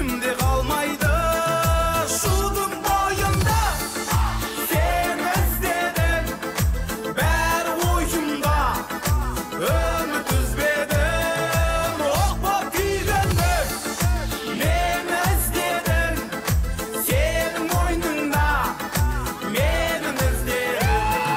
есімде қалмайды шудың бойында сені іздедім бәрі ойымда үміт үзбедім оқ боп күйгенмін мені іздедім сенің мойныңда менің іздедім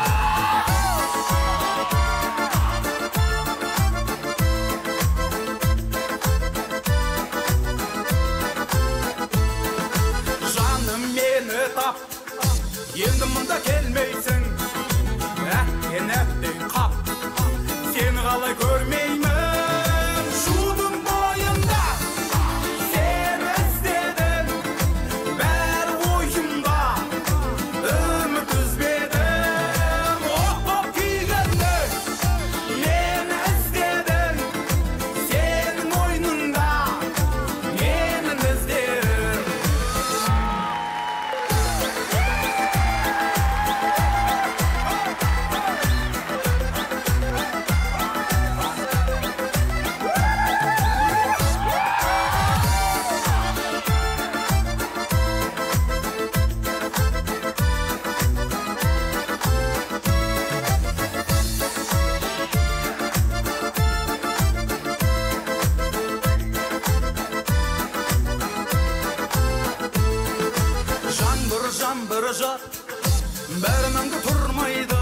жаным мені тап енді мұнда келмейсің әттен әттен қап сені қалай көрмеймін шудың бойында сені іздедім бәрі ойымда үміт үзбедім оқ боп күйгенмін мені іздедім сенің мойныңда менің іздедім жаңбыр жар бәрі мәңгі тұрмайды